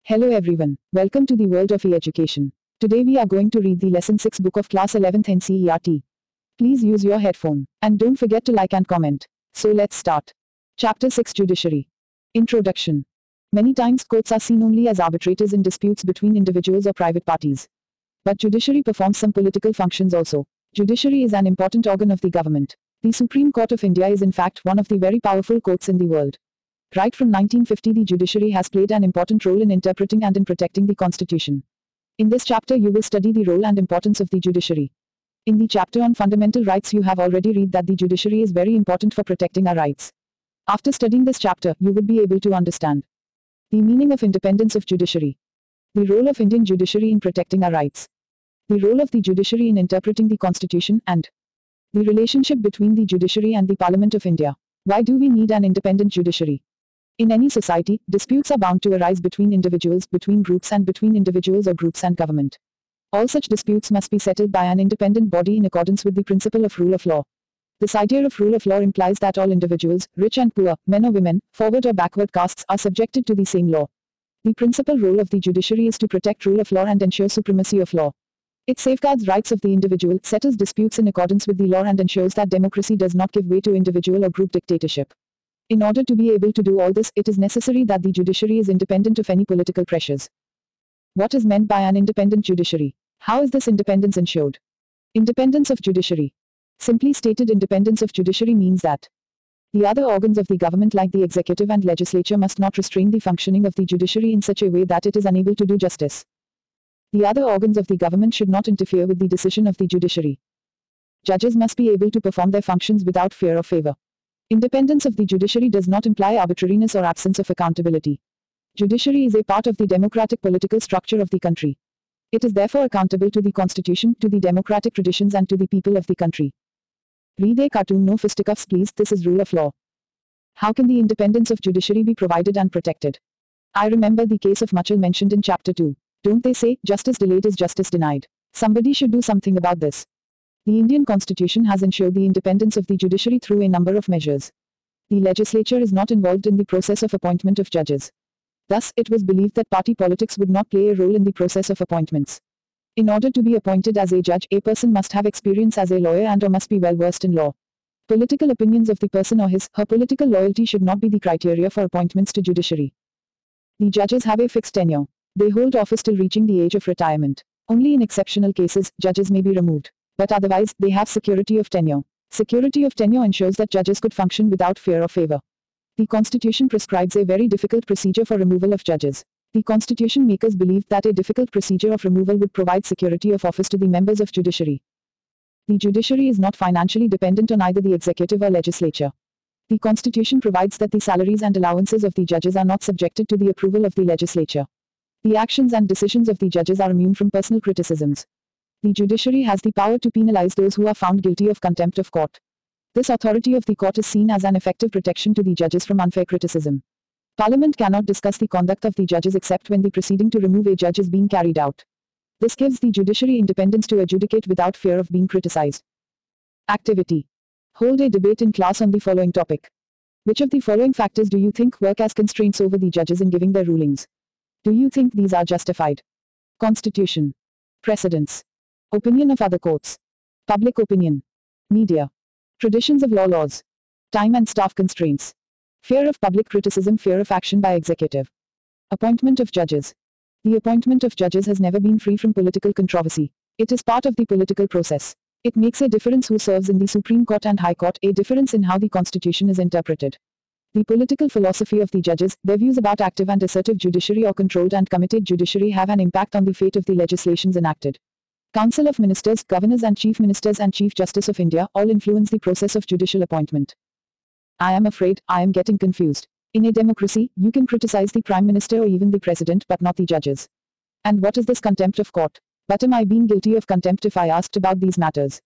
Hello everyone, welcome to the world of e-education. Today we are going to read the lesson 6 book of class 11th NCERT. Please use your headphone and don't forget to like and comment. So let's start. Chapter 6 Judiciary. Introduction. Many times courts are seen only as arbitrators in disputes between individuals or private parties. But judiciary performs some political functions also. Judiciary is an important organ of the government. The Supreme Court of India is in fact one of the very powerful courts in the world. Right from 1950 the judiciary has played an important role in interpreting and in protecting the constitution. In this chapter you will study the role and importance of the judiciary. In the chapter on fundamental rights you have already read that the judiciary is very important for protecting our rights. After studying this chapter you would be able to understand the meaning of independence of judiciary, the role of Indian judiciary in protecting our rights, the role of the judiciary in interpreting the constitution, and the relationship between the judiciary and the Parliament of India. Why do we need an independent judiciary? In any society, disputes are bound to arise between individuals, between groups and between individuals or groups and government. All such disputes must be settled by an independent body in accordance with the principle of rule of law. This idea of rule of law implies that all individuals, rich and poor, men or women, forward or backward castes, are subjected to the same law. The principal role of the judiciary is to protect rule of law and ensure supremacy of law. It safeguards rights of the individual, settles disputes in accordance with the law and ensures that democracy does not give way to individual or group dictatorship. In order to be able to do all this, it is necessary that the judiciary is independent of any political pressures. What is meant by an independent judiciary? How is this independence ensured? Independence of judiciary. Simply stated, independence of judiciary means that the other organs of the government like the executive and legislature must not restrain the functioning of the judiciary in such a way that it is unable to do justice. The other organs of the government should not interfere with the decision of the judiciary. Judges must be able to perform their functions without fear or favor. Independence of the judiciary does not imply arbitrariness or absence of accountability. Judiciary is a part of the democratic political structure of the country. It is therefore accountable to the constitution, to the democratic traditions and to the people of the country. Read a cartoon. No fisticuffs please, this is rule of law. How can the independence of judiciary be provided and protected? I remember the case of Muchal mentioned in chapter 2. Don't they say, justice delayed is justice denied? Somebody should do something about this. The Indian constitution has ensured the independence of the judiciary through a number of measures. The legislature is not involved in the process of appointment of judges. Thus, it was believed that party politics would not play a role in the process of appointments. In order to be appointed as a judge, a person must have experience as a lawyer and or must be well versed in law. Political opinions of the person or his/her political loyalty should not be the criteria for appointments to judiciary. The judges have a fixed tenure. They hold office till reaching the age of retirement. Only in exceptional cases, judges may be removed. But otherwise, they have security of tenure. Security of tenure ensures that judges could function without fear or favor. The Constitution prescribes a very difficult procedure for removal of judges. The Constitution makers believed that a difficult procedure of removal would provide security of office to the members of judiciary. The judiciary is not financially dependent on either the executive or legislature. The Constitution provides that the salaries and allowances of the judges are not subjected to the approval of the legislature. The actions and decisions of the judges are immune from personal criticisms. The judiciary has the power to penalize those who are found guilty of contempt of court. This authority of the court is seen as an effective protection to the judges from unfair criticism. Parliament cannot discuss the conduct of the judges except when the proceeding to remove a judge is being carried out. This gives the judiciary independence to adjudicate without fear of being criticized. Activity. Hold a debate in class on the following topic. Which of the following factors do you think work as constraints over the judges in giving their rulings? Do you think these are justified? Constitution. Precedents. Opinion of other courts. Public opinion. Media. Traditions of laws. Time and staff constraints. Fear of public criticism. Fear of action by executive. Appointment of judges. The appointment of judges has never been free from political controversy. It is part of the political process. It makes a difference who serves in the Supreme Court and High Court, a difference in how the Constitution is interpreted. The political philosophy of the judges, their views about active and assertive judiciary or controlled and committed judiciary have an impact on the fate of the legislations enacted. Council of Ministers, Governors and Chief Ministers and Chief Justice of India all influence the process of judicial appointment. I am afraid I am getting confused. In a democracy, you can criticize the Prime Minister or even the President but not the judges. And what is this contempt of court? But am I being guilty of contempt if I asked about these matters?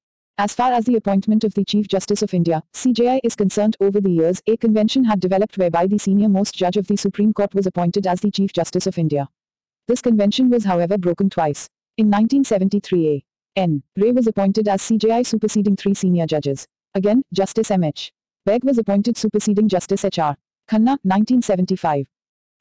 As far as the appointment of the Chief Justice of India, CJI, is concerned, over the years, a convention had developed whereby the senior-most judge of the Supreme Court was appointed as the Chief Justice of India. This convention was however broken twice. In 1973 A.N. Ray was appointed as CJI superseding 3 senior judges. Again, Justice M.H. Beg was appointed superseding Justice H.R. Khanna, 1975.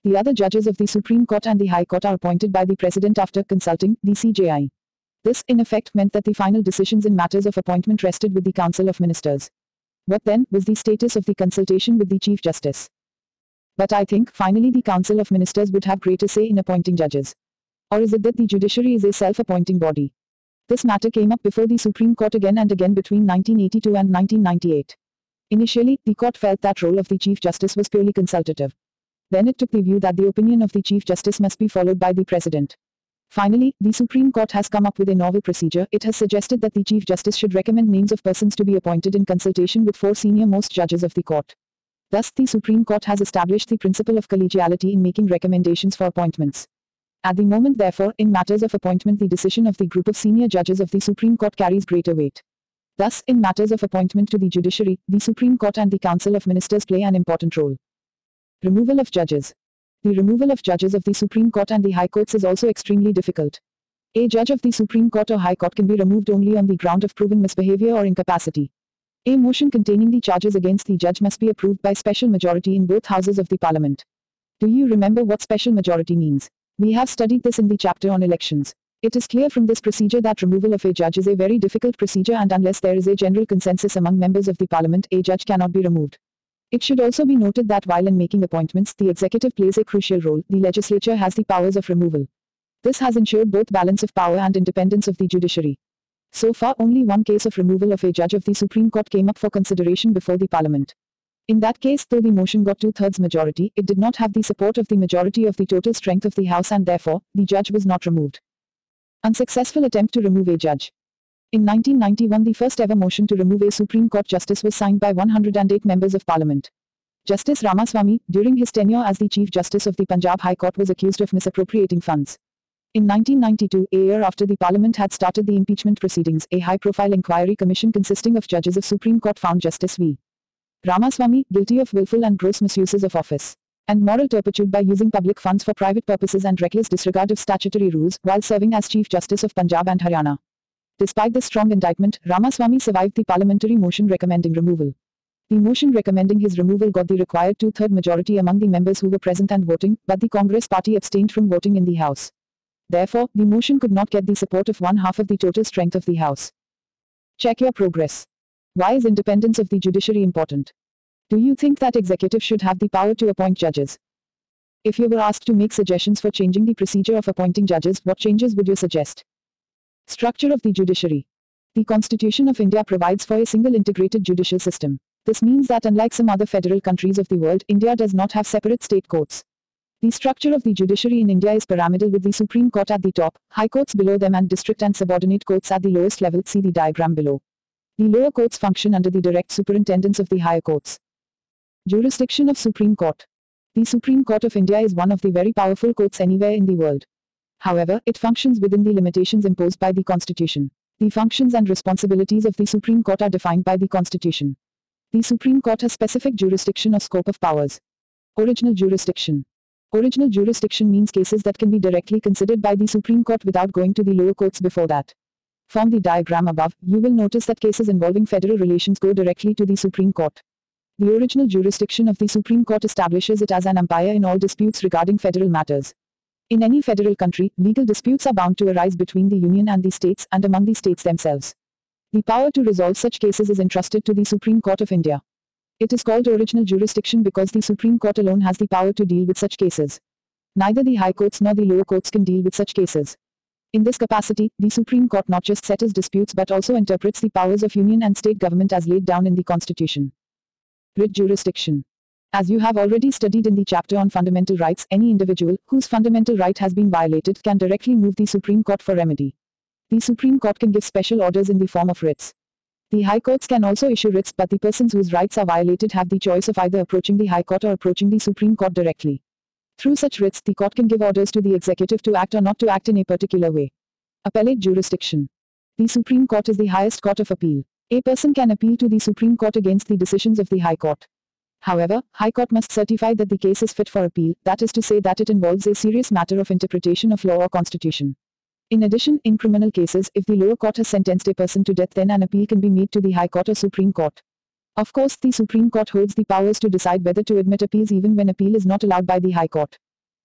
The other judges of the Supreme Court and the High Court are appointed by the President after consulting the CJI. This, in effect, meant that the final decisions in matters of appointment rested with the Council of Ministers. What then was the status of the consultation with the Chief Justice? But I think, finally, the Council of Ministers would have greater say in appointing judges. Or is it that the judiciary is a self-appointing body? This matter came up before the Supreme Court again and again between 1982 and 1998. Initially, the court felt that role of the Chief Justice was purely consultative. Then it took the view that the opinion of the Chief Justice must be followed by the President. Finally, the Supreme Court has come up with a novel procedure. It has suggested that the Chief Justice should recommend names of persons to be appointed in consultation with 4 senior-most judges of the court. Thus, the Supreme Court has established the principle of collegiality in making recommendations for appointments. At the moment, therefore, in matters of appointment, the decision of the group of senior judges of the Supreme Court carries greater weight. Thus, in matters of appointment to the judiciary, the Supreme Court and the Council of Ministers play an important role. Removal of judges. The removal of judges of the Supreme Court and the High Courts is also extremely difficult. A judge of the Supreme Court or High Court can be removed only on the ground of proven misbehavior or incapacity. A motion containing the charges against the judge must be approved by special majority in both houses of the Parliament. Do you remember what special majority means? We have studied this in the chapter on elections. It is clear from this procedure that removal of a judge is a very difficult procedure, and unless there is a general consensus among members of the Parliament, a judge cannot be removed. It should also be noted that while in making appointments, the executive plays a crucial role. The legislature has the powers of removal. This has ensured both balance of power and independence of the judiciary. So far, only one case of removal of a judge of the Supreme Court came up for consideration before the Parliament. In that case, though the motion got 2/3 majority, it did not have the support of the majority of the total strength of the House, and therefore, the judge was not removed. Unsuccessful attempt to remove a judge. In 1991, the first ever motion to remove a Supreme Court justice was signed by 108 members of Parliament. Justice Ramaswamy, during his tenure as the Chief Justice of the Punjab High Court, was accused of misappropriating funds. In 1992, a year after the Parliament had started the impeachment proceedings, a high-profile inquiry commission consisting of judges of Supreme Court found Justice V. Ramaswamy guilty of willful and gross misuses of office and moral turpitude by using public funds for private purposes and reckless disregard of statutory rules while serving as Chief Justice of Punjab and Haryana. Despite this strong indictment, Ramaswamy survived the parliamentary motion recommending removal. The motion recommending his removal got the required 2/3 majority among the members who were present and voting, but the Congress party abstained from voting in the House. Therefore, the motion could not get the support of 1/2 of the total strength of the House. Check your progress. Why is independence of the judiciary important? Do you think that executive should have the power to appoint judges? If you were asked to make suggestions for changing the procedure of appointing judges, what changes would you suggest? Structure of the judiciary. The Constitution of India provides for a single integrated judicial system. This means that unlike some other federal countries of the world, India does not have separate state courts. The structure of the judiciary in India is pyramidal, with the Supreme Court at the top, high courts below them, and district and subordinate courts at the lowest level. See the diagram below. The lower courts function under the direct superintendence of the higher courts. Jurisdiction of Supreme Court. The Supreme Court of India is one of the very powerful courts anywhere in the world. However, it functions within the limitations imposed by the Constitution. The functions and responsibilities of the Supreme Court are defined by the Constitution. The Supreme Court has specific jurisdiction or scope of powers. Original jurisdiction. Original jurisdiction means cases that can be directly considered by the Supreme Court without going to the lower courts before that. From the diagram above, you will notice that cases involving federal relations go directly to the Supreme Court. The original jurisdiction of the Supreme Court establishes it as an umpire in all disputes regarding federal matters. In any federal country, legal disputes are bound to arise between the Union and the states, and among the states themselves. The power to resolve such cases is entrusted to the Supreme Court of India. It is called original jurisdiction because the Supreme Court alone has the power to deal with such cases. Neither the high courts nor the lower courts can deal with such cases. In this capacity, the Supreme Court not just settles disputes but also interprets the powers of union and state government as laid down in the Constitution. Writ jurisdiction. As you have already studied in the chapter on fundamental rights, any individual whose fundamental right has been violated can directly move the Supreme Court for remedy. The Supreme Court can give special orders in the form of writs. The High Courts can also issue writs, but the persons whose rights are violated have the choice of either approaching the High Court or approaching the Supreme Court directly. Through such writs, the court can give orders to the executive to act or not to act in a particular way. Appellate jurisdiction. The Supreme Court is the highest court of appeal. A person can appeal to the Supreme Court against the decisions of the High Court. However, High Court must certify that the case is fit for appeal, that is to say that it involves a serious matter of interpretation of law or constitution. In addition, in criminal cases, if the lower court has sentenced a person to death, then an appeal can be made to the High Court or Supreme Court. Of course, the Supreme Court holds the powers to decide whether to admit appeals even when appeal is not allowed by the High Court.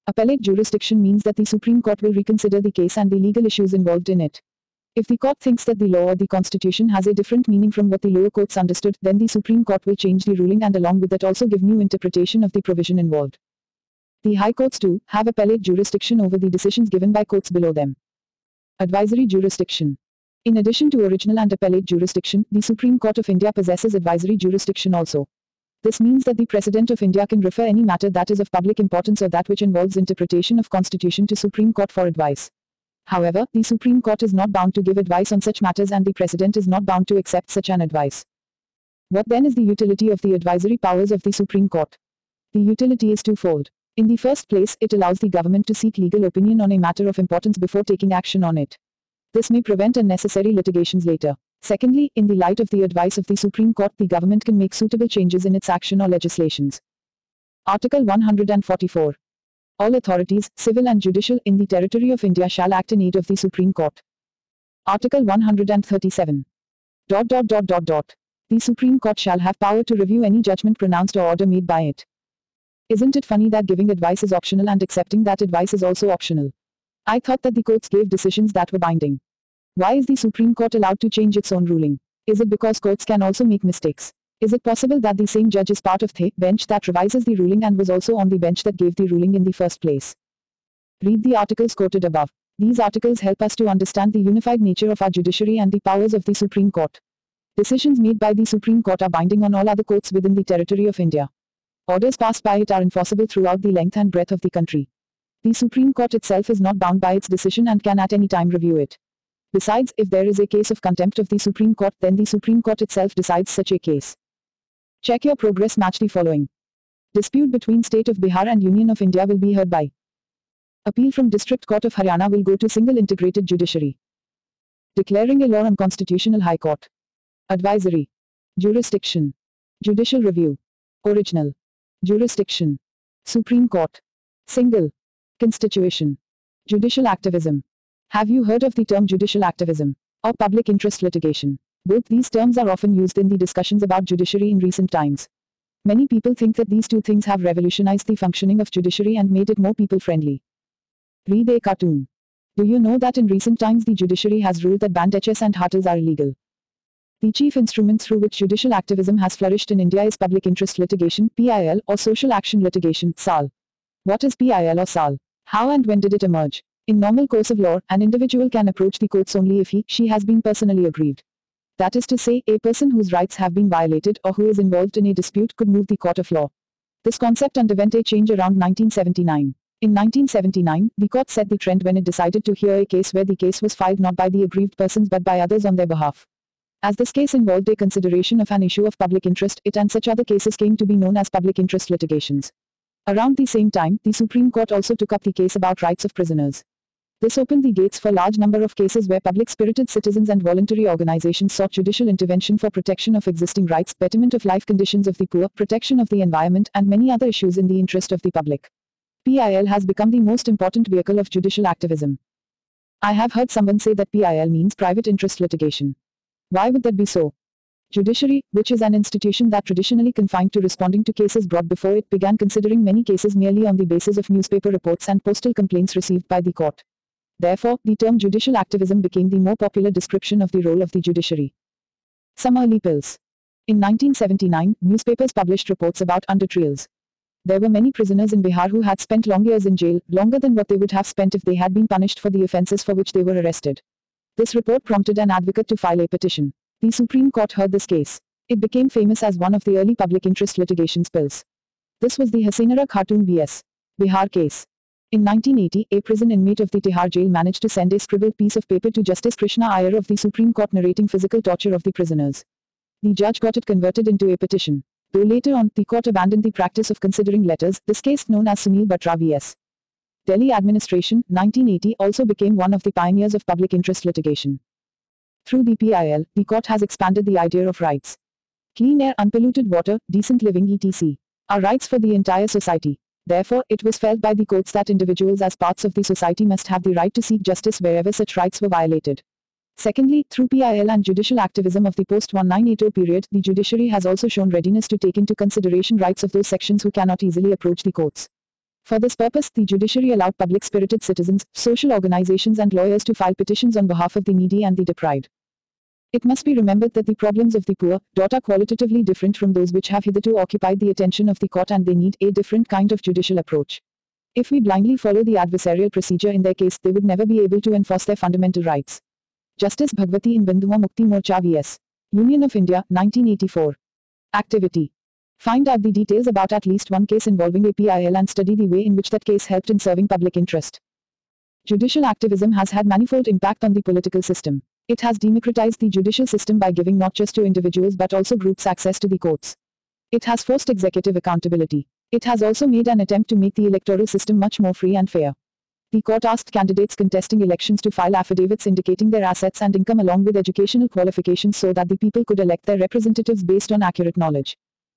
Appellate jurisdiction means that the Supreme Court will reconsider the case and the legal issues involved in it. If the court thinks that the law or the constitution has a different meaning from what the lower courts understood, then the Supreme Court will change the ruling and along with that also give new interpretation of the provision involved. The high courts too have appellate jurisdiction over the decisions given by courts below them. Advisory jurisdiction. In addition to original and appellate jurisdiction, the Supreme Court of India possesses advisory jurisdiction also. This means that the President of India can refer any matter that is of public importance or that which involves interpretation of Constitution to Supreme Court for advice. However, the Supreme Court is not bound to give advice on such matters and the President is not bound to accept such an advice. What then is the utility of the advisory powers of the Supreme Court? The utility is twofold. In the first place, it allows the government to seek legal opinion on a matter of importance before taking action on it. This may prevent unnecessary litigations later. Secondly, in the light of the advice of the Supreme Court, the government can make suitable changes in its action or legislations. Article 144. All authorities, civil and judicial, in the territory of India shall act in aid of the Supreme Court. Article 137. The Supreme Court shall have power to review any judgment pronounced or order made by it. Isn't it funny that giving advice is optional and accepting that advice is also optional? I thought that the courts gave decisions that were binding. Why is the Supreme Court allowed to change its own ruling? Is it because courts can also make mistakes? Is it possible that the same judge is part of the bench that revises the ruling and was also on the bench that gave the ruling in the first place? Read the articles quoted above. These articles help us to understand the unified nature of our judiciary and the powers of the Supreme Court. Decisions made by the Supreme Court are binding on all other courts within the territory of India. Orders passed by it are enforceable throughout the length and breadth of the country. The Supreme Court itself is not bound by its decision and can at any time review it. Besides, if there is a case of contempt of the Supreme Court, then the Supreme Court itself decides such a case. Check your progress. Match the following. Dispute between State of Bihar and Union of India will be heard by. Appeal from District Court of Haryana will go to Single Integrated Judiciary. Declaring a law unconstitutional High Court. Advisory. Jurisdiction. Judicial review. Original. Jurisdiction. Supreme Court. Single. Constitution. Judicial activism. Have you heard of the term judicial activism or public interest litigation? Both these terms are often used in the discussions about judiciary in recent times. Many people think that these two things have revolutionized the functioning of judiciary and made it more people-friendly. Read a cartoon. Do you know that in recent times the judiciary has ruled that bandages and hartals are illegal? The chief instrument through which judicial activism has flourished in India is public interest litigation, PIL, or social action litigation, SAL. What is PIL or SAL? How and when did it emerge? In normal course of law, an individual can approach the courts only if he/she has been personally aggrieved. That is to say, a person whose rights have been violated or who is involved in a dispute could move the court of law. This concept underwent a change around 1979. In 1979, the court set the trend when it decided to hear a case where the case was filed not by the aggrieved persons but by others on their behalf. As this case involved a consideration of an issue of public interest, it and such other cases came to be known as public interest litigations. Around the same time, the Supreme Court also took up the case about rights of prisoners. This opened the gates for large number of cases where public-spirited citizens and voluntary organizations sought judicial intervention for protection of existing rights, betterment of life conditions of the poor, protection of the environment, and many other issues in the interest of the public. PIL has become the most important vehicle of judicial activism. I have heard someone say that PIL means private interest litigation. Why would that be so? Judiciary, which is an institution that traditionally confined to responding to cases brought before it, began considering many cases merely on the basis of newspaper reports and postal complaints received by the court. Therefore, the term judicial activism became the more popular description of the role of the judiciary. Some early pills. In 1979, newspapers published reports about under-trials. There were many prisoners in Bihar who had spent long years in jail, longer than what they would have spent if they had been punished for the offenses for which they were arrested. This report prompted an advocate to file a petition. The Supreme Court heard this case. It became famous as one of the early public interest litigation spills. This was the Hasinaara Khatun vs. Bihar case. In 1980, a prison inmate of the Tihar jail managed to send a scribbled piece of paper to Justice Krishna Iyer of the Supreme Court narrating physical torture of the prisoners. The judge got it converted into a petition. Though later on, the court abandoned the practice of considering letters, this case, known as Sunil Batra vs. Delhi Administration, 1980, also became one of the pioneers of public interest litigation. Through the PIL, the court has expanded the idea of rights. Clean air, unpolluted water, decent living etc. are rights for the entire society. Therefore, it was felt by the courts that individuals as parts of the society must have the right to seek justice wherever such rights were violated. Secondly, through PIL and judicial activism of the post-1980 period, the judiciary has also shown readiness to take into consideration rights of those sections who cannot easily approach the courts. For this purpose, the judiciary allowed public-spirited citizens, social organizations and lawyers to file petitions on behalf of the needy and the deprived. It must be remembered that the problems of the poor are qualitatively different from those which have hitherto occupied the attention of the court, and they need a different kind of judicial approach. If we blindly follow the adversarial procedure in their case, they would never be able to enforce their fundamental rights. Justice Bhagwati in Bandhuwa Mukti Morcha vs. Union of India, 1984. Activity. Find out the details about at least one case involving APIL and study the way in which that case helped in serving public interest. Judicial activism has had manifold impact on the political system. It has democratized the judicial system by giving not just to individuals but also groups access to the courts. It has forced executive accountability. It has also made an attempt to make the electoral system much more free and fair. The court asked candidates contesting elections to file affidavits indicating their assets and income along with educational qualifications so that the people could elect their representatives based on accurate knowledge.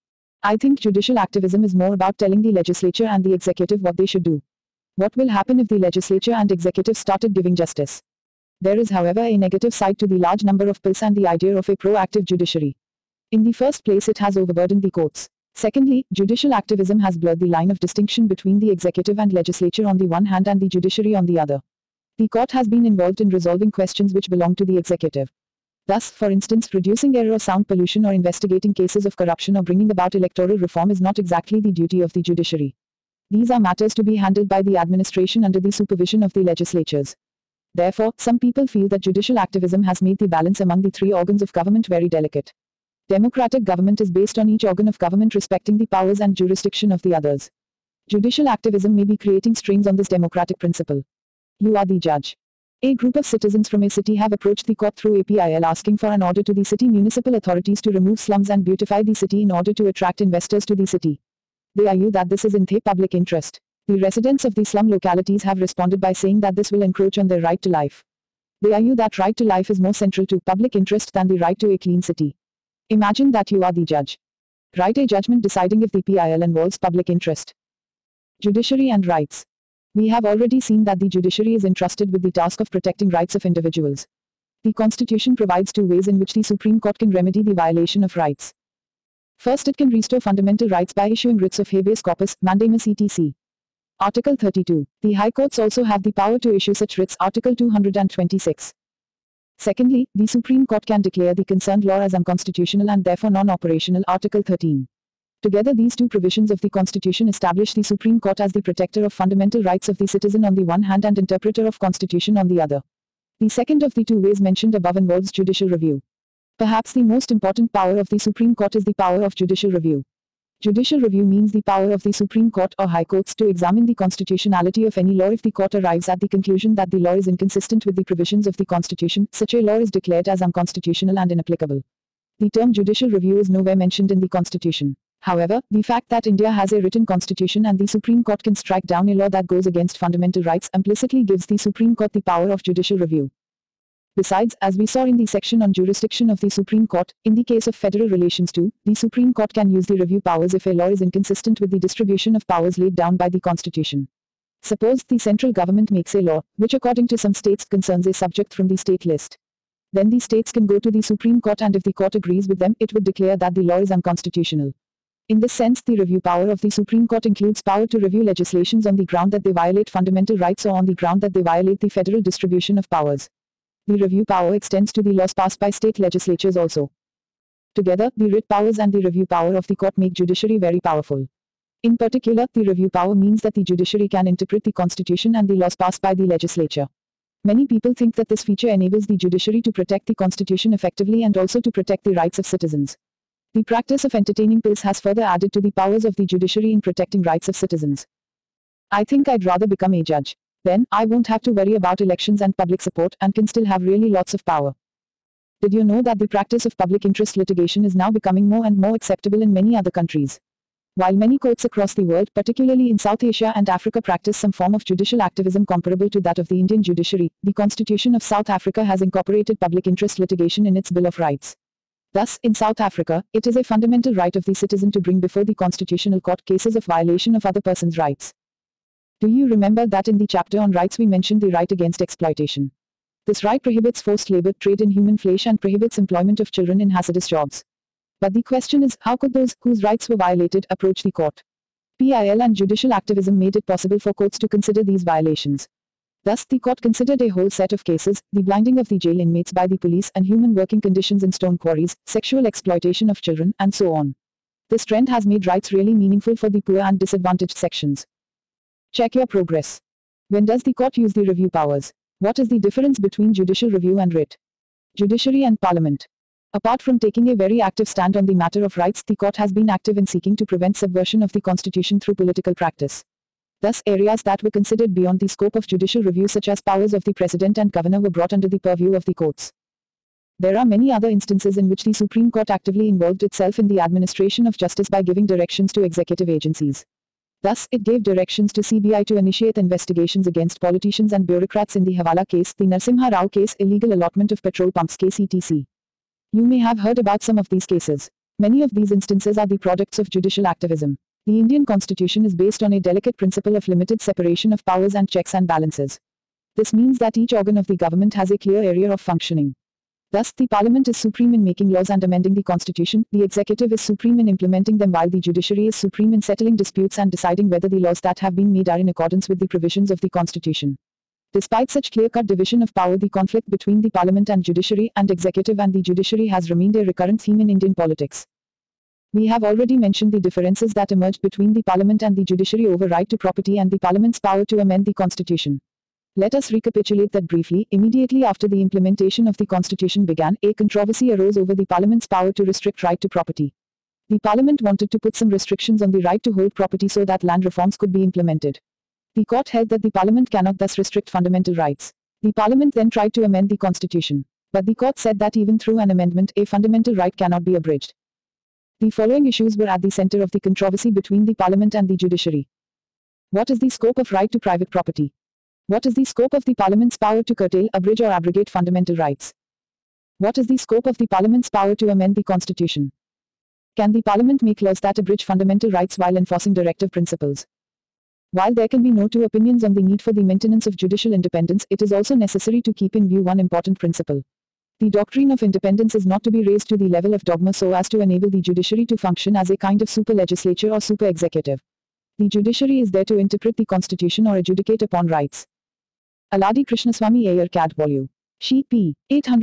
I think judicial activism is more about telling the legislature and the executive what they should do. What will happen if the legislature and executive started giving justice? There is, however, a negative side to the large number of bills and the idea of a proactive judiciary. In the first place, it has overburdened the courts. Secondly, judicial activism has blurred the line of distinction between the executive and legislature on the one hand and the judiciary on the other. The court has been involved in resolving questions which belong to the executive. Thus, for instance, reducing air or sound pollution or investigating cases of corruption or bringing about electoral reform is not exactly the duty of the judiciary. These are matters to be handled by the administration under the supervision of the legislatures. Therefore, some people feel that judicial activism has made the balance among the three organs of government very delicate. Democratic government is based on each organ of government respecting the powers and jurisdiction of the others. Judicial activism may be creating strains on this democratic principle. You are the judge. A group of citizens from a city have approached the court through APIL asking for an order to the city municipal authorities to remove slums and beautify the city in order to attract investors to the city. They argue that this is in the public interest. The residents of the slum localities have responded by saying that this will encroach on their right to life. They argue that right to life is more central to public interest than the right to a clean city. Imagine that you are the judge. Write a judgment deciding if the PIL involves public interest. Judiciary and rights. We have already seen that the judiciary is entrusted with the task of protecting rights of individuals. The Constitution provides two ways in which the Supreme Court can remedy the violation of rights. First, it can restore fundamental rights by issuing writs of habeas corpus, mandamus etc. Article 32. The High Courts also have the power to issue such writs, Article 226. Secondly, the Supreme Court can declare the concerned law as unconstitutional and therefore non-operational, Article 13. Together, these two provisions of the Constitution establish the Supreme Court as the protector of fundamental rights of the citizen on the one hand and interpreter of Constitution on the other. The second of the two ways mentioned above involves judicial review. Perhaps the most important power of the Supreme Court is the power of judicial review. Judicial review means the power of the Supreme Court or High Courts to examine the constitutionality of any law if the court arrives at the conclusion that the law is inconsistent with the provisions of the Constitution. Such a law is declared as unconstitutional and inapplicable. The term judicial review is nowhere mentioned in the Constitution. However, the fact that India has a written constitution and the Supreme Court can strike down a law that goes against fundamental rights implicitly gives the Supreme Court the power of judicial review. Besides, as we saw in the section on jurisdiction of the Supreme Court, in the case of federal relations too, the Supreme Court can use the review powers if a law is inconsistent with the distribution of powers laid down by the Constitution. Suppose the central government makes a law, which according to some states concerns a subject from the state list. Then the states can go to the Supreme Court and if the court agrees with them, it would declare that the law is unconstitutional. In this sense, the review power of the Supreme Court includes power to review legislations on the ground that they violate fundamental rights or on the ground that they violate the federal distribution of powers. The review power extends to the laws passed by state legislatures also. Together, the writ powers and the review power of the court make judiciary very powerful. In particular, the review power means that the judiciary can interpret the Constitution and the laws passed by the legislature. Many people think that this feature enables the judiciary to protect the Constitution effectively and also to protect the rights of citizens. The practice of entertaining pills has further added to the powers of the judiciary in protecting rights of citizens. I think I'd rather become a judge. Then, I won't have to worry about elections and public support and can still have really lots of power. Did you know that the practice of public interest litigation is now becoming more and more acceptable in many other countries? While many courts across the world, particularly in South Asia and Africa, practice some form of judicial activism comparable to that of the Indian judiciary, the Constitution of South Africa has incorporated public interest litigation in its Bill of Rights. Thus, in South Africa, it is a fundamental right of the citizen to bring before the Constitutional Court cases of violation of other persons' rights. Do you remember that in the chapter on rights we mentioned the right against exploitation? This right prohibits forced labor, trade in human flesh and prohibits employment of children in hazardous jobs. But the question is, how could those whose rights were violated approach the court? PIL and judicial activism made it possible for courts to consider these violations. Thus, the court considered a whole set of cases: the blinding of the jail inmates by the police, inhuman working conditions in stone quarries, sexual exploitation of children, and so on. This trend has made rights really meaningful for the poor and disadvantaged sections. Check your progress. When does the court use the review powers? What is the difference between judicial review and writ? Judiciary and Parliament. Apart from taking a very active stand on the matter of rights, the court has been active in seeking to prevent subversion of the constitution through political practice. Thus, areas that were considered beyond the scope of judicial review, such as powers of the president and governor, were brought under the purview of the courts. There are many other instances in which the Supreme Court actively involved itself in the administration of justice by giving directions to executive agencies. Thus, it gave directions to CBI to initiate investigations against politicians and bureaucrats in the Hawala case, the Narsimha Rao case, illegal allotment of petrol pumps case, etc. You may have heard about some of these cases. Many of these instances are the products of judicial activism. The Indian Constitution is based on a delicate principle of limited separation of powers and checks and balances. This means that each organ of the government has a clear area of functioning. Thus, the Parliament is supreme in making laws and amending the Constitution, the executive is supreme in implementing them, while the judiciary is supreme in settling disputes and deciding whether the laws that have been made are in accordance with the provisions of the Constitution. Despite such clear-cut division of power, the conflict between the Parliament and judiciary and executive and the judiciary has remained a recurrent theme in Indian politics. We have already mentioned the differences that emerged between the Parliament and the judiciary over right to property and the Parliament's power to amend the Constitution. Let us recapitulate that briefly. Immediately after the implementation of the Constitution began, a controversy arose over the Parliament's power to restrict right to property. The Parliament wanted to put some restrictions on the right to hold property so that land reforms could be implemented. The court held that the Parliament cannot thus restrict fundamental rights. The Parliament then tried to amend the Constitution. But the court said that even through an amendment, a fundamental right cannot be abridged. The following issues were at the center of the controversy between the Parliament and the judiciary. What is the scope of right to private property? What is the scope of the Parliament's power to curtail, abridge or abrogate fundamental rights? What is the scope of the Parliament's power to amend the Constitution? Can the Parliament make laws that abridge fundamental rights while enforcing directive principles? While there can be no two opinions on the need for the maintenance of judicial independence, it is also necessary to keep in view one important principle. The doctrine of independence is not to be raised to the level of dogma so as to enable the judiciary to function as a kind of super legislature or super executive. The judiciary is there to interpret the Constitution or adjudicate upon rights. Aladi Krishnaswamy Iyer Cad Vol. She p.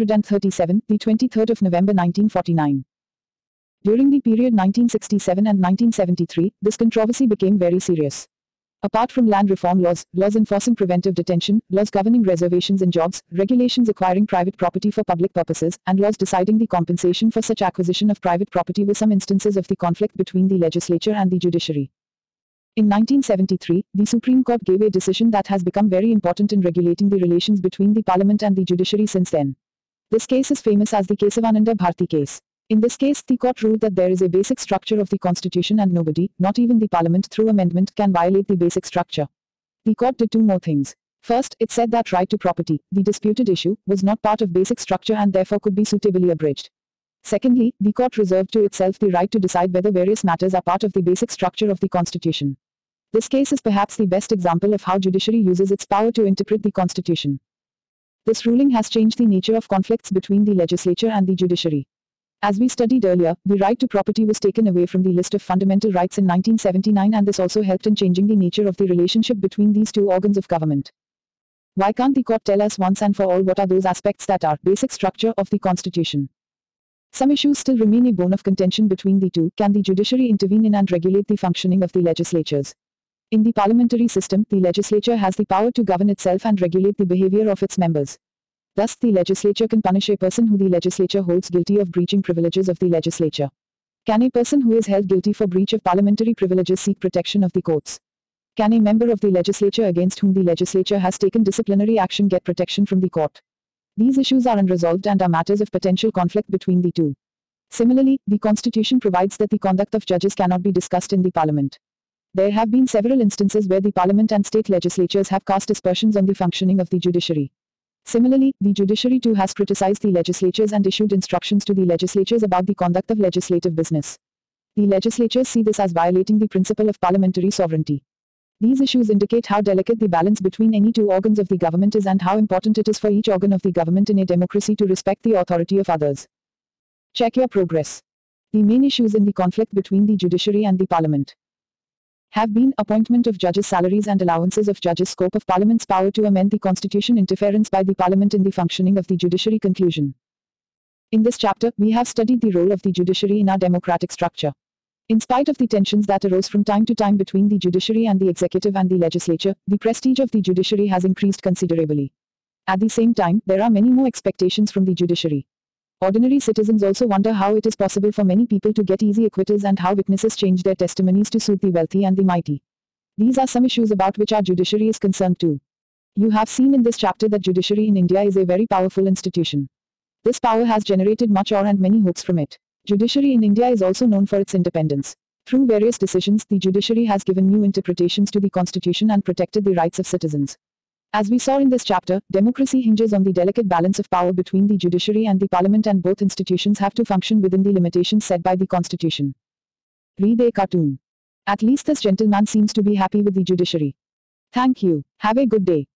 837, the 23rd of November 1949. During the period 1967 and 1973, this controversy became very serious. Apart from land reform laws, laws enforcing preventive detention, laws governing reservations in jobs, regulations acquiring private property for public purposes, and laws deciding the compensation for such acquisition of private property were some instances of the conflict between the legislature and the judiciary. In 1973, the Supreme Court gave a decision that has become very important in regulating the relations between the Parliament and the judiciary since then. This case is famous as the Kesavananda Bharti case. In this case, the court ruled that there is a basic structure of the Constitution and nobody, not even the Parliament through amendment, can violate the basic structure. The court did two more things. First, it said that right to property, the disputed issue, was not part of basic structure and therefore could be suitably abridged. Secondly, the court reserved to itself the right to decide whether various matters are part of the basic structure of the Constitution. This case is perhaps the best example of how judiciary uses its power to interpret the Constitution. This ruling has changed the nature of conflicts between the legislature and the judiciary. As we studied earlier, the right to property was taken away from the list of fundamental rights in 1979, and this also helped in changing the nature of the relationship between these two organs of government. Why can't the court tell us once and for all what are those aspects that are basic structure of the Constitution? Some issues still remain a bone of contention between the two. Can the judiciary intervene in and regulate the functioning of the legislatures? In the parliamentary system, the legislature has the power to govern itself and regulate the behavior of its members. Thus, the legislature can punish a person who the legislature holds guilty of breaching privileges of the legislature. Can a person who is held guilty for breach of parliamentary privileges seek protection of the courts? Can a member of the legislature against whom the legislature has taken disciplinary action get protection from the court? These issues are unresolved and are matters of potential conflict between the two. Similarly, the Constitution provides that the conduct of judges cannot be discussed in the parliament. There have been several instances where the parliament and state legislatures have cast aspersions on the functioning of the judiciary. Similarly, the judiciary too has criticized the legislatures and issued instructions to the legislatures about the conduct of legislative business. The legislatures see this as violating the principle of parliamentary sovereignty. These issues indicate how delicate the balance between any two organs of the government is and how important it is for each organ of the government in a democracy to respect the authority of others. Check your progress. The main issues in the conflict between the judiciary and the parliament. have been appointment of judges' salaries and allowances of judges, scope of Parliament's power to amend the Constitution, interference by the Parliament in the functioning of the judiciary. Conclusion. In this chapter, we have studied the role of the judiciary in our democratic structure. In spite of the tensions that arose from time to time between the judiciary and the executive and the legislature, the prestige of the judiciary has increased considerably. At the same time, there are many more expectations from the judiciary. Ordinary citizens also wonder how it is possible for many people to get easy acquittals and how witnesses change their testimonies to suit the wealthy and the mighty. These are some issues about which our judiciary is concerned too. You have seen in this chapter that judiciary in India is a very powerful institution. This power has generated much awe and many hopes from it. Judiciary in India is also known for its independence. Through various decisions, the judiciary has given new interpretations to the Constitution and protected the rights of citizens. As we saw in this chapter, democracy hinges on the delicate balance of power between the judiciary and the Parliament, and both institutions have to function within the limitations set by the Constitution. Read a cartoon. At least this gentleman seems to be happy with the judiciary. Thank you. Have a good day.